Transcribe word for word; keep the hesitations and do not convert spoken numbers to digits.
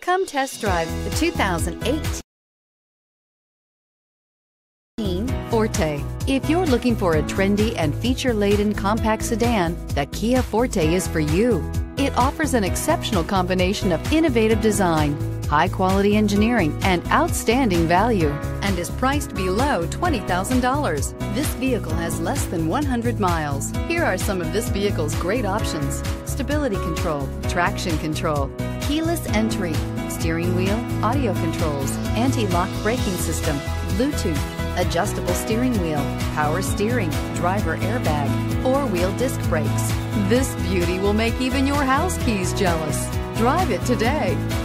Come test drive the two thousand eighteen Forte. If you're looking for a trendy and feature-laden compact sedan, the Kia Forte is for you. It offers an exceptional combination of innovative design, high-quality engineering, and outstanding value, and is priced below twenty thousand dollars. This vehicle has less than one hundred miles. Here are some of this vehicle's great options: stability control, traction control, keyless entry, steering wheel audio controls, anti-lock braking system, Bluetooth, adjustable steering wheel, power steering, driver airbag, four-wheel disc brakes. This beauty will make even your house keys jealous. Drive it today.